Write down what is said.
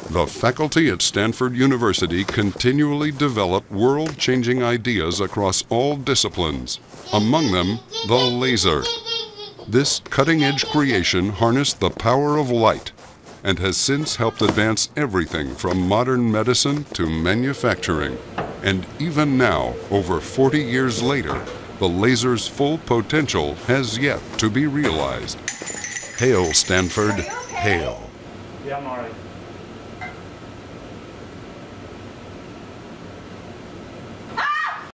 The faculty at Stanford University continually develop world-changing ideas across all disciplines, among them the laser. This cutting-edge creation harnessed the power of light and has since helped advance everything from modern medicine to manufacturing. And even now, over 40 years later, the laser's full potential has yet to be realized. Hail, Stanford, hail. Yeah, I'm all right.